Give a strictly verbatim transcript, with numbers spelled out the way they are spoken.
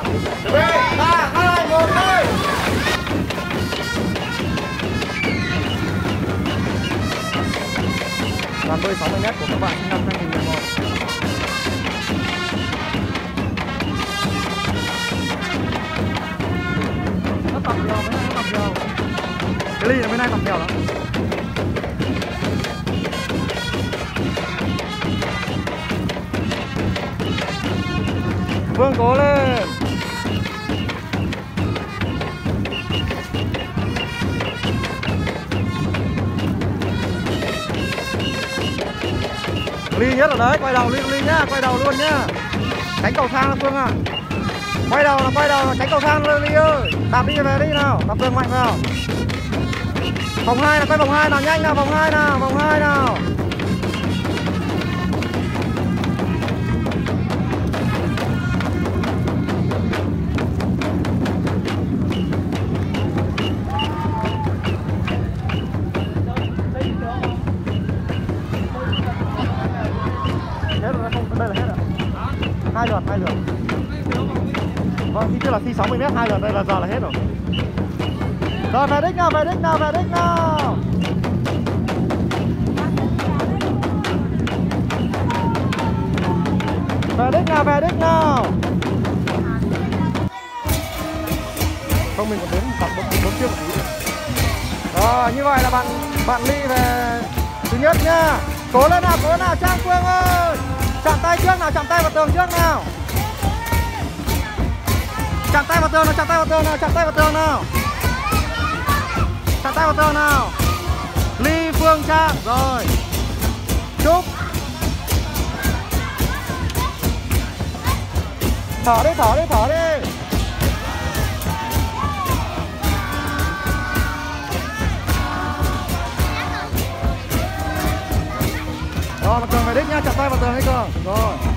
Chuẩn bị ba hai một đi. Đoàn bơi sáu mươi mét của các bạn sinh năm hai nghìn mười một. Nó tập dầu, mấy nay nó tập dầu. Cái ly này mấy nay tập dầu lắm. Vương cố lên. Ly nhất ở đấy, quay đầu Ly Ly nhá, quay đầu luôn nhá. Tránh cầu thang Phương ạ. À. Quay đầu là quay đầu là tránh cầu thang luôn Ly ơi. Đạp đi về đi nào, đạp đường mạnh vào. Vòng hai là quay vòng hai nào, nhanh nào, vòng hai nào, vòng hai nào. Hết rồi, không, đây là hết rồi. Hai lượt, hai lượt. Vâng, thì tức là thi sáu mươi mét hai lượt, đây là giờ là hết rồi. Rồi về đích nào, về đích nào, về đích nào. Về đích nào, về đích nào. Không, mình còn đến khoảng bốn tiếng một tí. Rồi, như vậy là bạn bạn Ly về thứ nhất nha. Cố lên nào, cố nào Trang Phương ơi. Chạm tay trước nào, chạm tay vào tường trước nào. Chạm tay vào tường nào, chạm tay vào tường nào, chạm tay vào tường nào. Chạm tay vào tường nào. Ly Phương Trang, rồi. Chúc. Thở đi, thở đi, thở đi. Rồi, mặt tường về đích nha, chạm tay vào tường đi Cường. Rồi.